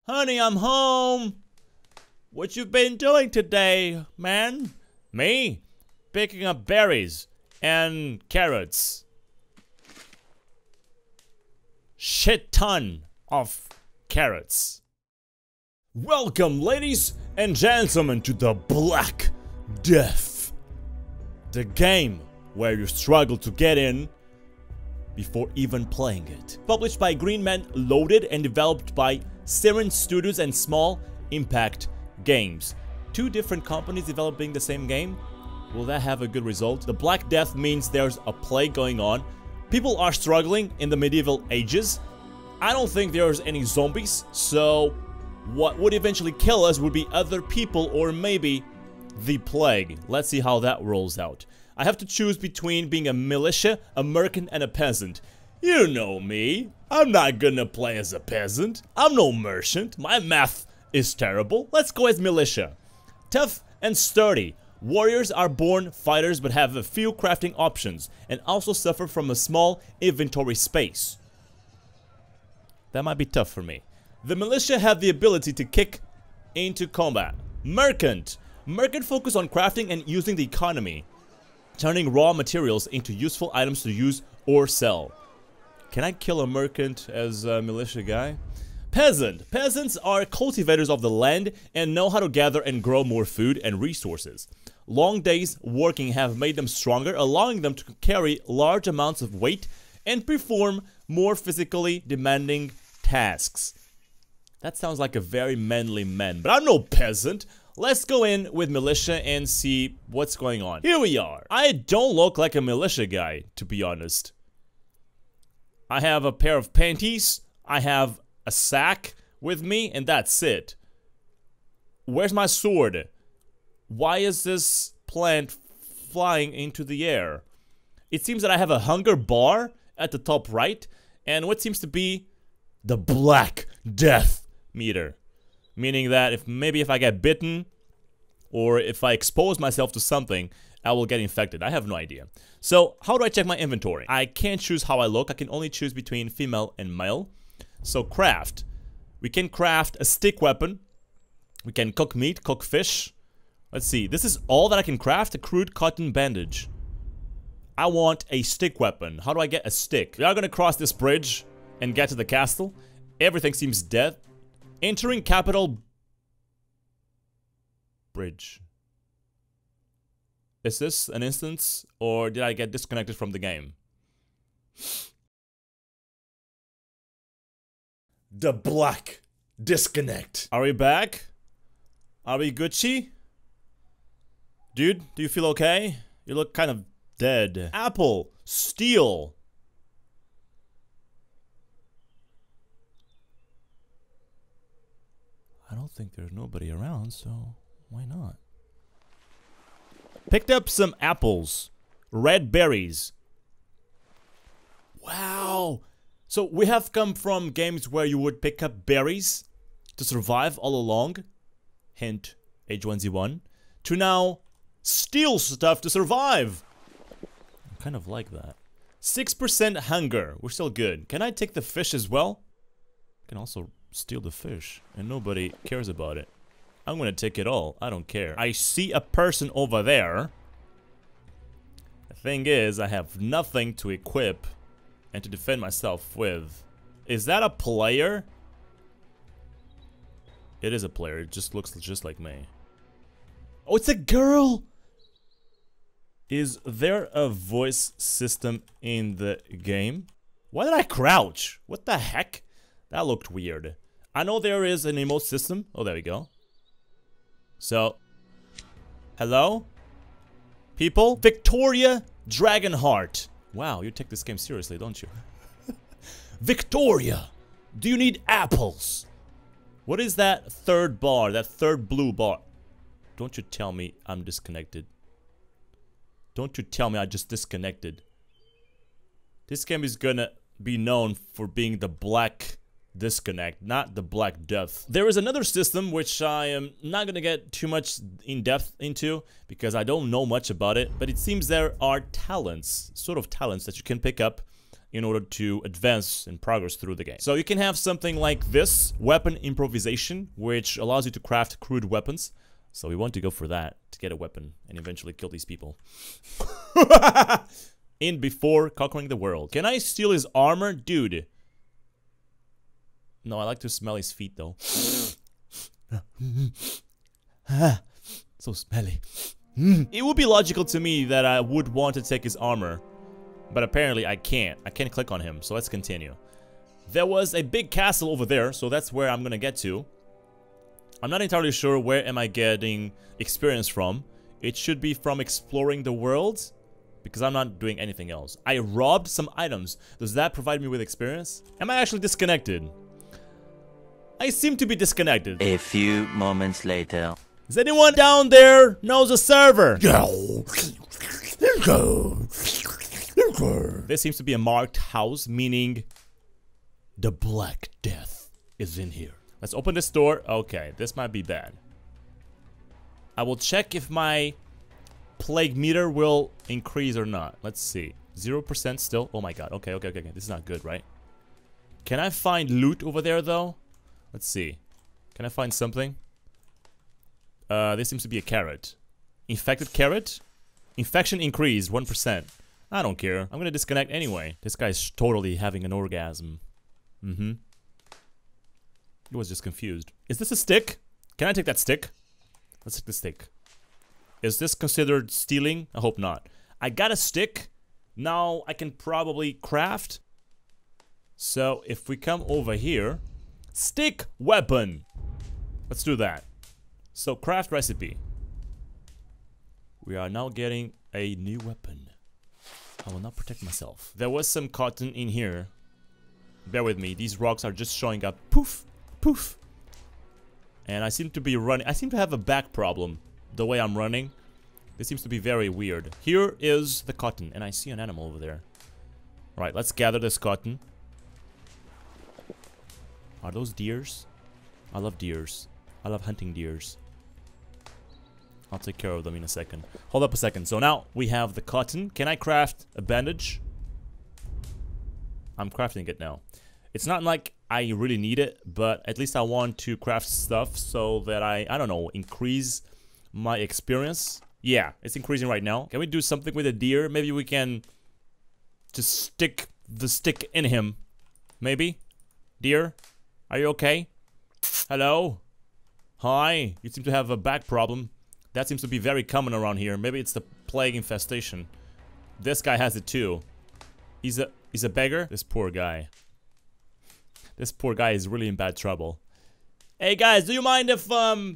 Honey, I'm home. What you been doing today, man? Me? Picking up berries and carrots. Shit ton of carrots. Welcome, ladies and gentlemen, to the Black Death. The game where you struggle to get in before even playing it. Published by Green Man Loaded and developed by Syrin Studios and Small Impact Games. Two different companies developing the same game. Will that have a good result? The Black Death means there's a plague going on. People are struggling in the medieval ages. I don't think there's any zombies, so what would eventually kill us would be other people or maybe the plague. Let's see how that rolls out. I have to choose between being a militia, a merchant, and a peasant. You know me. I'm not gonna play as a peasant. I'm no merchant. My math is terrible. Let's go as militia. Tough and sturdy. Warriors are born fighters but have a few crafting options and also suffer from a small inventory space. That might be tough for me. The militia have the ability to kick into combat. Merchant. Merchant focus on crafting and using the economy, turning raw materials into useful items to use or sell. Can I kill a merchant as a militia guy? Peasant. Peasants are cultivators of the land and know how to gather and grow more food and resources. Long days working have made them stronger, allowing them to carry large amounts of weight and perform more physically demanding tasks. That sounds like a very manly man, but I'm no peasant. Let's go in with militia and see what's going on. Here we are. I don't look like a militia guy, to be honest. I have a pair of panties, I have a sack with me, and that's it. Where's my sword? Why is this plant flying into the air? It seems that I have a hunger bar at the top right, and what seems to be the Black Death meter. Meaning that if I get bitten, or if I expose myself to something, I will get infected. I have no idea. So, how do I check my inventory? I can't choose how I look. I can only choose between female and male. So, craft. We can craft a stick weapon. We can cook meat, cook fish. Let's see. This is all that I can craft. A crude cotton bandage. I want a stick weapon. How do I get a stick? We are gonna cross this bridge and get to the castle. Everything seems dead. Entering capital bridge. Is this an instance, or did I get disconnected from the game? The Black Disconnect. Are we back? Are we Gucci? Dude, do you feel okay? You look kind of dead. Apple. Steel. I don't think there's nobody around, so why not? Picked up some apples. Red berries. Wow. So we have come from games where you would pick up berries to survive all along. Hint, H1Z1. To now, steal stuff to survive. I kind of like that. 6% hunger. We're still good. Can I take the fish as well? I can also steal the fish, and nobody cares about it. I'm gonna take it all. I don't care. I see a person over there. The thing is, I have nothing to equip and to defend myself with. Is that a player? It is a player. It just looks just like me. Oh, it's a girl! Is there a voice system in the game? Why did I crouch? What the heck? That looked weird. I know there is an emote system. Oh, there we go. So, hello? People? Victoria Dragonheart. Wow, you take this game seriously, don't you? Victoria, do you need apples? What is that third bar, that third blue bar? Don't you tell me I'm disconnected. Don't you tell me I just disconnected. This game is gonna be known for being the Black Disconnect, not the Black Death. There is another system which I am not gonna get too much in depth into because I don't know much about it, but it seems there are talents, sort of talents that you can pick up in order to advance and progress through the game. So you can have something like this, weapon improvisation, which allows you to craft crude weapons. So we want to go for that, to get a weapon and eventually kill these people. In before conquering the world. Can I steal his armor? Dude. No, I like to smell his feet though. So smelly. It would be logical to me that I would want to take his armor, but apparently I can't. I can't click on him, so let's continue. There was a big castle over there, so that's where I'm gonna get to. I'm not entirely sure where am I getting experience from. It should be from exploring the world, because I'm not doing anything else. I robbed some items. Does that provide me with experience? Am I actually disconnected? I seem to be disconnected. A few moments later. Is anyone down there knows a server? This seems to be a marked house, meaning the Black Death is in here. Let's open this door. Okay, this might be bad. I will check if my plague meter will increase or not. Let's see. 0% still. Oh my god. Okay. This is not good, right? Can I find loot over there though? Let's see. Can I find something? This seems to be a carrot. Infected carrot? Infection increased 1%. I don't care. I'm gonna disconnect anyway. This guy's totally having an orgasm. He was just confused. Is this a stick? Can I take that stick? Let's take the stick. Is this considered stealing? I hope not. I got a stick. Now I can probably craft. So if we come over here, stick weapon. Let's do that. So craft recipe. We are now getting a new weapon. I will not protect myself. There was some cotton in here. Bear with me. These rocks are just showing up. Poof, poof. And I seem to be running. I seem to have a back problem. The way I'm running. This seems to be very weird. Here is the cotton. And I see an animal over there. Alright, let's gather this cotton. Are those deers? I love deers. I love hunting deers. I'll take care of them in a second. Hold up a second. So now we have the cotton. Can I craft a bandage? I'm crafting it now. It's not like I really need it, but at least I want to craft stuff so that I don't know, increase my experience. Yeah, it's increasing right now. Can we do something with a deer? Maybe we can just stick the stick in him. Maybe? Deer? Are you okay? Hello? Hi. You seem to have a back problem. That seems to be very common around here. Maybe it's the plague infestation. This guy has it too. He's a beggar? This poor guy. This poor guy is really in bad trouble. Hey guys, do you mind if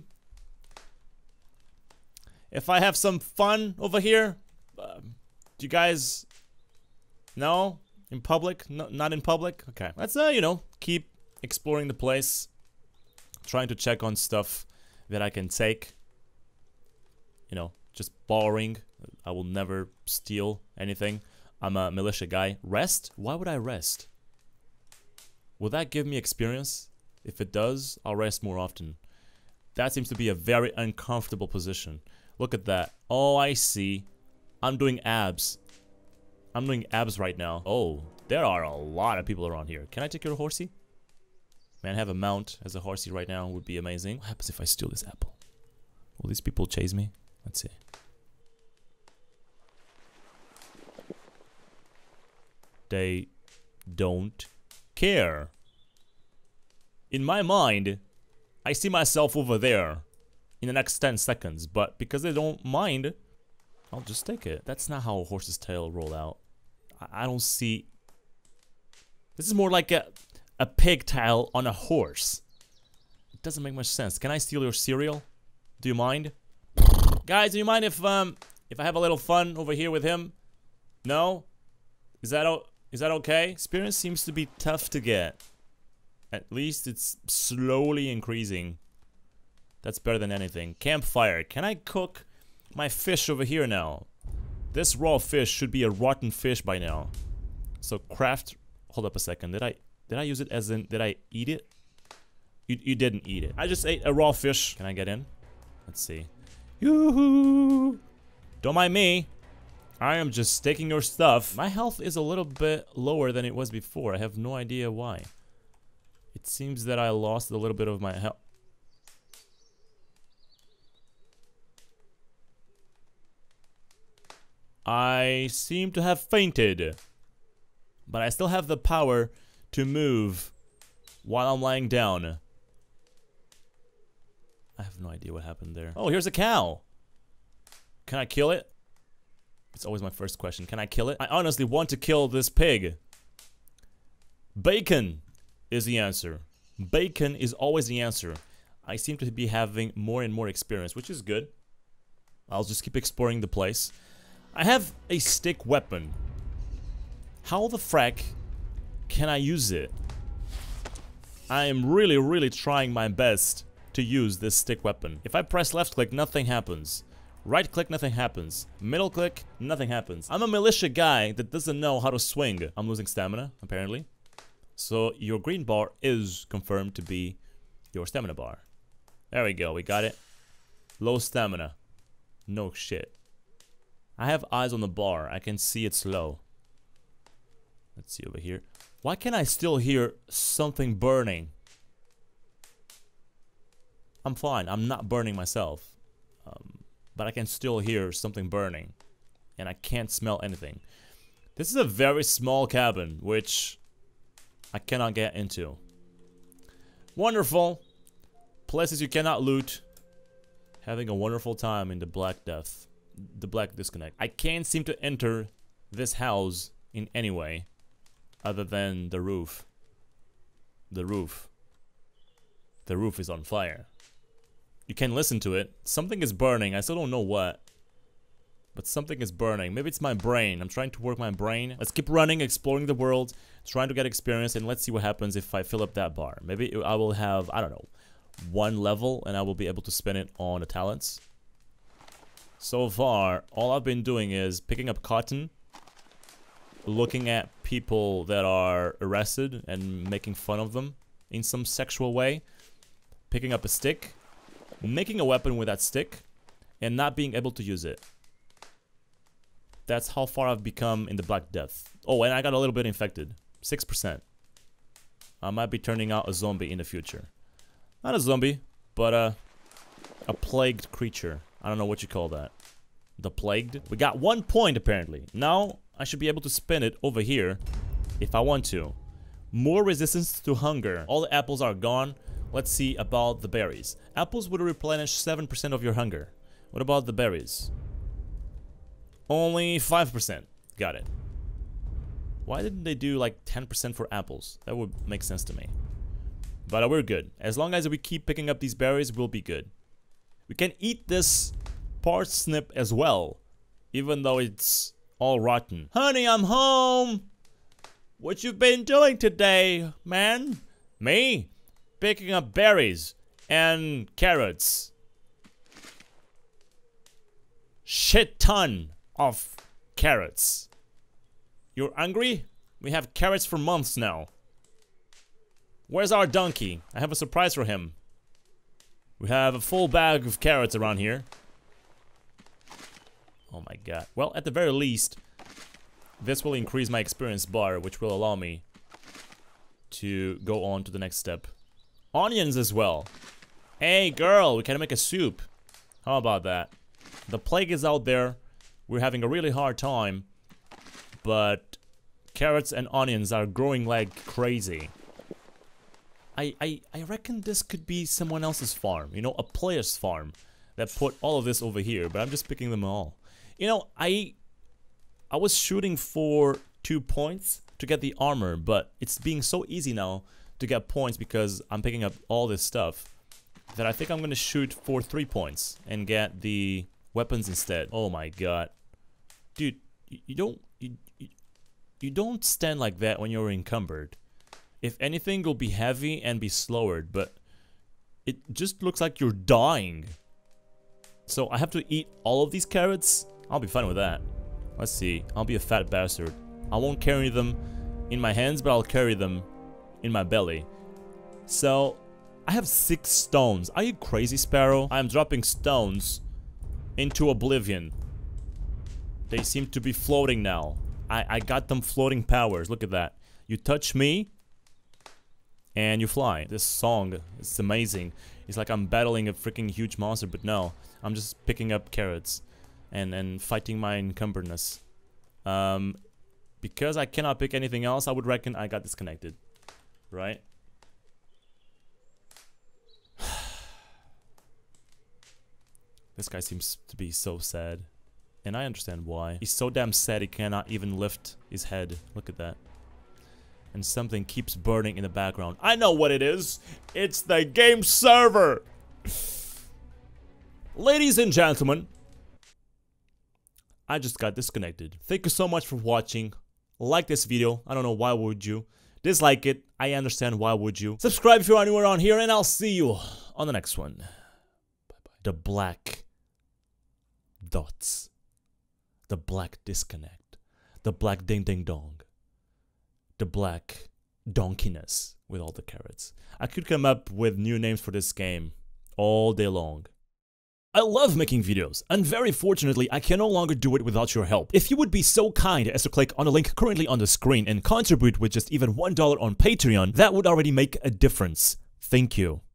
I have some fun over here? Do you guys... No? In public? No, not in public? Okay. Let's, you know, keep exploring the place. Trying to check on stuff that I can take. You know, just borrowing. I will never steal anything. I'm a militia guy. Rest? Why would I rest? Will that give me experience? If it does, I'll rest more often. That seems to be a very uncomfortable position. Look at that. Oh, I see. I'm doing abs. I'm doing abs right now. Oh, there are a lot of people around here. Can I take your horsey? Man, have a mount as a horsey right now would be amazing. What happens if I steal this apple? Will these people chase me? Let's see. They don't care. In my mind, I see myself over there in the next 10 seconds, but because they don't mind, I'll just take it. That's not how a horse's tail roll out. I don't see... This is more like a pigtail on a horse. It doesn't make much sense. Can I steal your cereal? Do you mind? Guys, do you mind if I have a little fun over here with him? No? Is that okay? Experience seems to be tough to get. At least it's slowly increasing. That's better than anything. Campfire. Can I cook my fish over here now? This raw fish should be a rotten fish by now. So craft... Hold up a second. Did I use it as in... Did I eat it? You didn't eat it. I just ate a raw fish. Can I get in? Let's see. Yoo-hoo! Don't mind me. I am just taking your stuff. My health is a little bit lower than it was before. I have no idea why. It seems that I lost a little bit of my health. I seem to have fainted. But I still have the power to move while I'm lying down. I have no idea what happened there. Oh, here's a cow. Can I kill it? It's always my first question. Can I kill it? I honestly want to kill this pig. Bacon is the answer. Bacon is always the answer. I seem to be having more and more experience, which is good. I'll just keep exploring the place. I have a stick weapon. How the frack can I use it? I am really trying my best to use this stick weapon. If I press left click, nothing happens. Right click, nothing happens. Middle click, nothing happens. I'm a militia guy that doesn't know how to swing. I'm losing stamina, apparently. So your green bar is confirmed to be your stamina bar. There we go, we got it. Low stamina. No shit. I have eyes on the bar. I can see it's low. Let's see over here. Why can I still hear something burning? I'm fine. I'm not burning myself. But I can still hear something burning. And I can't smell anything. This is a very small cabin, which I cannot get into. Wonderful. Places you cannot loot. Having a wonderful time in the Black Death. The Black Disconnect. I can't seem to enter this house in any way other than the roof. The roof. The roof is on fire. You can listen to it. Something is burning. I still don't know what. But something is burning. Maybe it's my brain. I'm trying to work my brain. Let's keep running, exploring the world, trying to get experience, and let's see what happens if I fill up that bar. Maybe I will have, I don't know, 1 level, and I will be able to spend it on the talents. So far, all I've been doing is picking up cotton, looking at people that are arrested and making fun of them in some sexual way, picking up a stick, making a weapon with that stick, and not being able to use it. That's how far I've become in the Black Death. Oh, and I got a little bit infected. 6%. I might be turning out a zombie in the future. Not a zombie, but a plagued creature. I don't know what you call that. The plagued. We got 1 point apparently. Now I should be able to spin it over here if I want to. More resistance to hunger. All the apples are gone. Let's see about the berries. Apples would replenish 7% of your hunger. What about the berries? Only 5%. Got it. Why didn't they do like 10% for apples? That would make sense to me. But we're good. As long as we keep picking up these berries, we'll be good. We can eat this parsnip as well, even though it's all rotten. Honey, I'm home! What you been doing today, man? Me? Picking up berries and carrots. Shit ton of carrots. You're hungry? We have carrots for months now. Where's our donkey? I have a surprise for him. We have a full bag of carrots around here. Oh my god. Well, at the very least, this will increase my experience bar, which will allow me to go on to the next step. Onions as well. Hey girl, we can make a soup. How about that? The plague is out there. We're having a really hard time. But carrots and onions are growing like crazy. I reckon this could be someone else's farm. You know, a player's farm that put all of this over here. But I'm just picking them all. You know, I was shooting for 2 points to get the armor. But it's being so easy now to get points because I'm picking up all this stuff that I think I'm gonna shoot for 3 points and get the weapons instead. Oh my god. Dude, you don't stand like that when you're encumbered. If anything, you'll be heavy and be slowered, but it just looks like you're dying. So I have to eat all of these carrots? I'll be fine with that. Let's see. I'll be a fat bastard. I won't carry them in my hands, but I'll carry them in my belly. So I have 6 stones. Are you crazy, Sparrow? I am dropping stones into oblivion. They seem to be floating now. I got them floating powers. Look at that. You touch me, and you fly. This song is amazing. It's like I'm battling a freaking huge monster, but no. I'm just picking up carrots and fighting my encumberness. Because I cannot pick anything else, I would reckon I got disconnected. Right? This guy seems to be so sad. And I understand why. He's so damn sad he cannot even lift his head. Look at that. And something keeps burning in the background. I know what it is. It's the game server. Ladies and gentlemen, I just got disconnected. Thank you so much for watching. Like this video. I don't know why would you. Dislike it. I understand why would you. Subscribe if you're anywhere on here, and I'll see you on the next one. Bye-bye. The black dots. The black disconnect. The black ding ding dong. The black donkiness with all the carrots. I could come up with new names for this game all day long. I love making videos, and very fortunately I can no longer do it without your help. If you would be so kind as to click on the link currently on the screen and contribute with just even $1 on Patreon, that would already make a difference. Thank you.